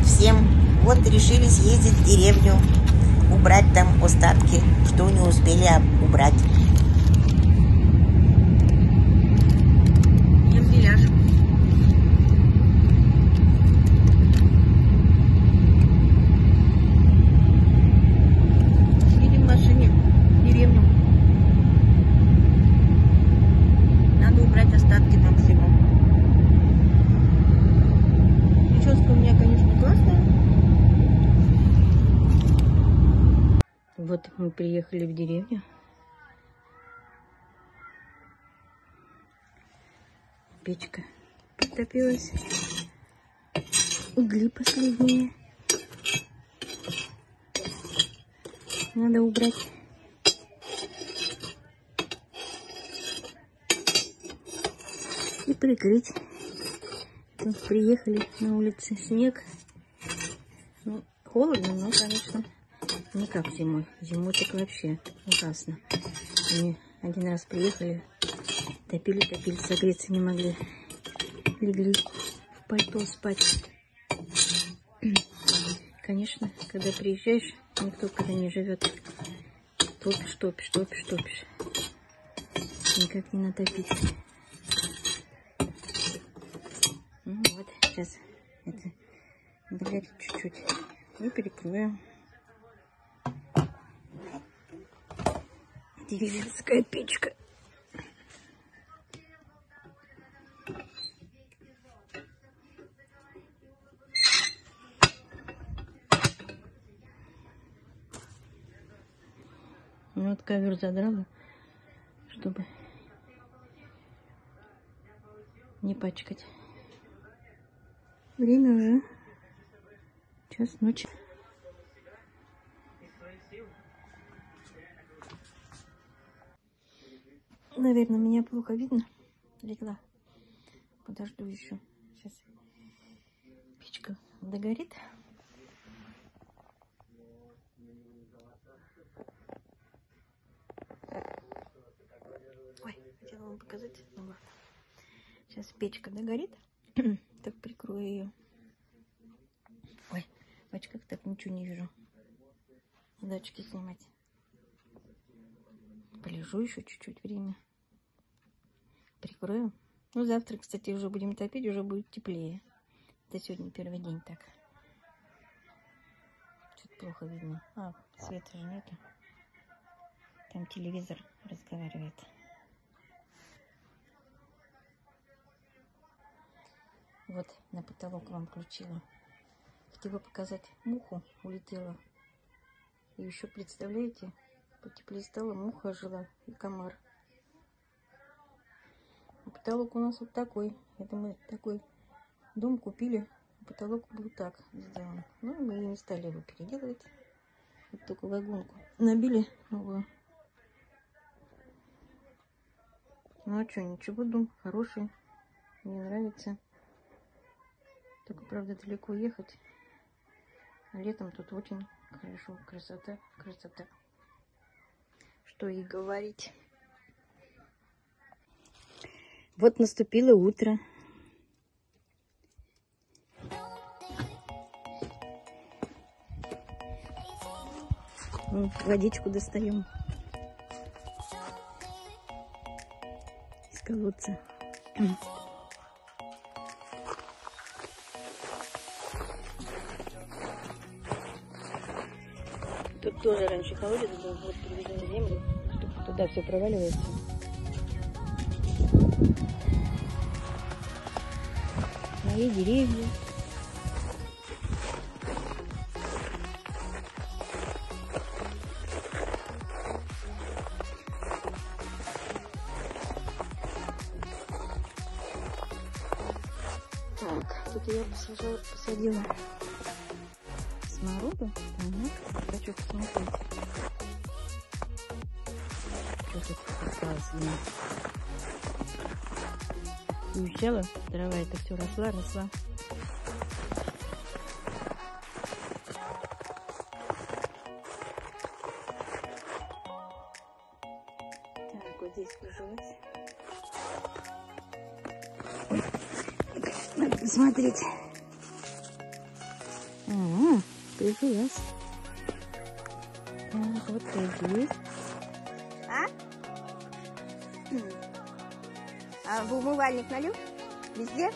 всем! Вот решили съездить в деревню, убрать там остатки, что не успели убрать. Едем в машине в деревню. Надо убрать остатки там всего. Прическа у меня, конечно, классная. Вот мы приехали в деревню. Печка подтопилась. Угли последние. Надо убрать. И прикрыть. Вот приехали, на улице снег. Ну, холодно, но, конечно, не как зимой. Зимой так вообще ужасно. Мы один раз приехали, топили, согреться не могли. Легли в пальто спать. Конечно, когда приезжаешь, никто когда не живет. Топишь. Никак не натопить. Ну вот, сейчас это догорит чуть-чуть. И перекроем. Деревенская печка. Ну вот ковер задрала, чтобы не пачкать. Время уже час ночи. Наверное, меня плохо видно. Легла. Подожду еще. Сейчас печка догорит. Ой, хотела вам показать. Ну ладно. Сейчас печка догорит. Так прикрою ее. Ой, в очках так ничего не вижу. Надо очки снимать. Полежу еще чуть-чуть время. Прикрою. Ну, завтра, кстати, уже будем топить, уже будет теплее. Это сегодня первый день так. Что-то плохо видно. А, света же нету. Там телевизор разговаривает. Вот, на потолок вам включила. Хотела показать, муху улетела. И еще, представляете, потеплее стало, муха жила и комар. А потолок у нас вот такой. Это мы такой дом купили. Потолок был так сделан. Ну, мы не стали его переделывать. Вот только вагонку набили новую. Ну а что, ничего, дом хороший. Мне нравится. Только, правда, далеко ехать. А летом тут очень хорошо. Красота. Что и говорить. Вот наступило утро. Водичку достаем из колодца. Тут тоже раньше колодец был, вот переведем землю, чтобы туда все проваливается. Мои деревья. Так, тут я посадила смороду. Хочу посмотреть, что тут осталось. Уезжала, трава это все росла. Так, вот здесь прижилась. Надо посмотреть. Привет. Так, вот иди. А в умывальник налил? Везде?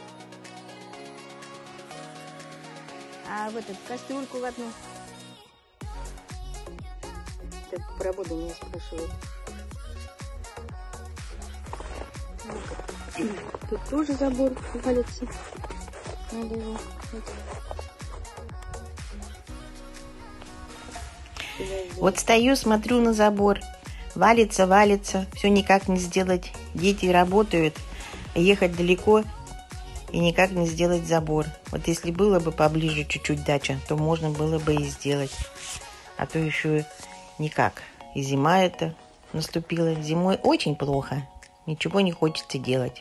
А в эту кастрюльку в одну? Так, про воду меня спрашивают. Тут тоже забор валится. Надо его... Вот стою, смотрю на забор. Валится, валится. Все никак не сделать. Дети работают. Ехать далеко и никак не сделать забор. Вот если было бы поближе чуть-чуть дача, то можно было бы и сделать. А то еще никак. И зима это наступила. Зимой очень плохо. Ничего не хочется делать.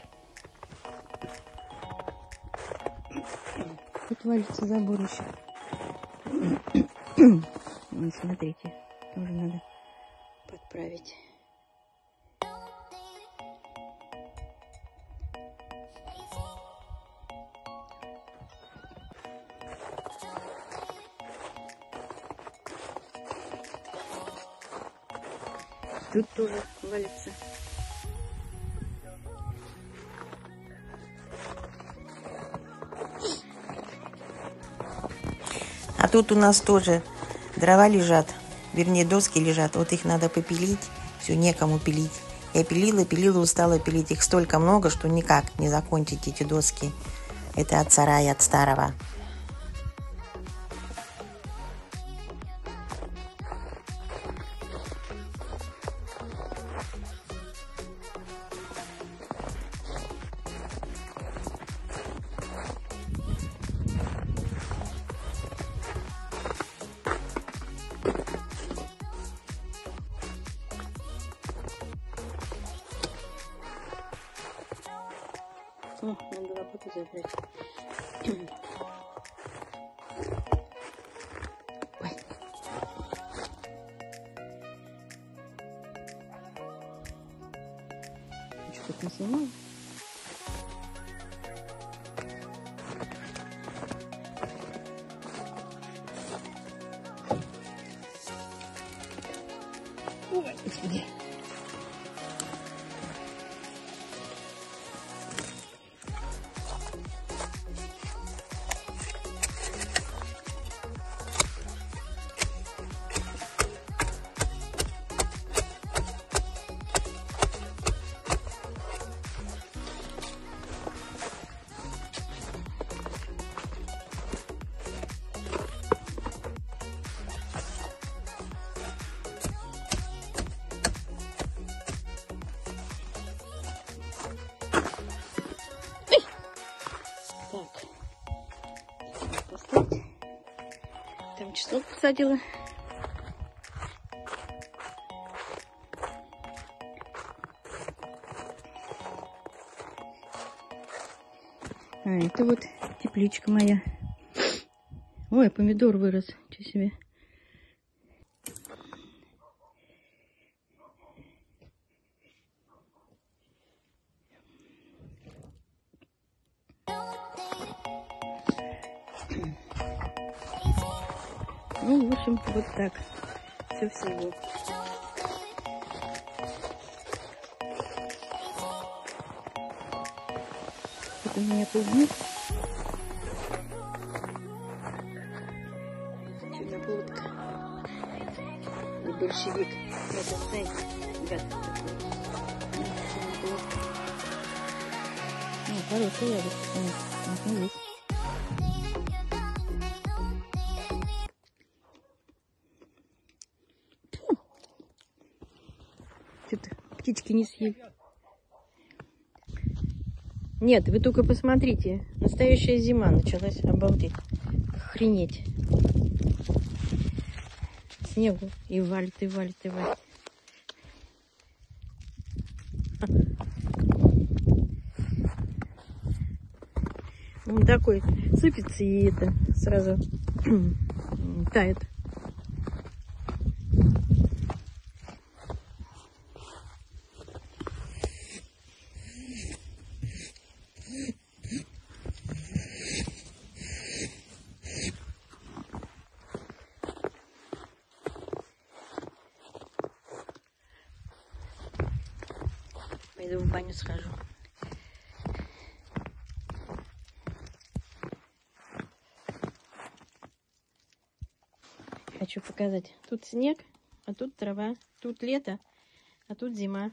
Тут валится забор еще. Вот, смотрите, тоже надо подправить. Тут тоже валится. А тут у нас тоже дрова лежат, вернее доски лежат. Вот их надо попилить, все некому пилить. Я пилила, устала пилить. Их столько много, что никак не закончить эти доски. Это от сарая, от старого. О, надо лопату забрать. Ой. Что тут не снимаю? Ой, господи. Поставить. Там чеснок посадила. А это вот тепличка моя. Ой, помидор вырос. Что себе. Ну, в общем, вот так. Все всего. Вот у меня клубник. Черноплодка. И большевик. Это, знаете, гад такой. Черноплодка. Ну, хороший ягод. Вот есть. Что-то птички не съели. Нет, вы только посмотрите. Настоящая зима началась. Обалдеть. Охренеть. Снегу. И валит, и валит, и валит. Он такой сыпется и это сразу тает. в баню схожу. Хочу показать. Тут снег, а тут трава. Тут лето, а тут зима.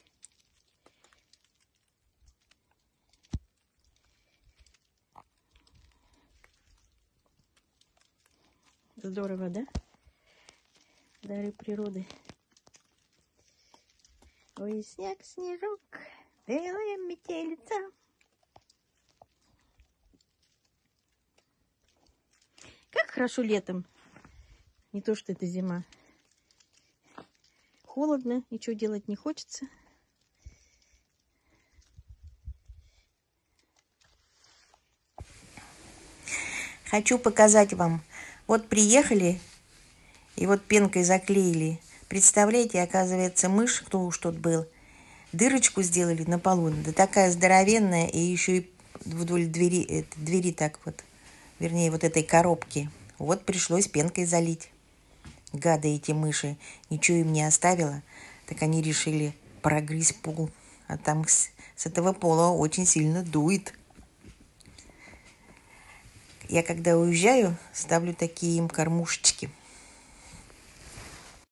Здорово, да? Дары природы. Ой, снег, снежок, белая метелица. Как хорошо летом. Не то, что это зима. Холодно, ничего делать не хочется. Хочу показать вам. Вот приехали, и вот пенкой заклеили. Представляете, оказывается, мышь, кто уж тут был, дырочку сделали на полу. Да такая здоровенная, и еще и вдоль двери так вот, вернее, вот этой коробки. Вот пришлось пенкой залить. Гады эти мыши. Ничего им не оставила. Так они решили прогрызть пол. А там с этого пола очень сильно дует. Я когда уезжаю, ставлю такие им кормушечки.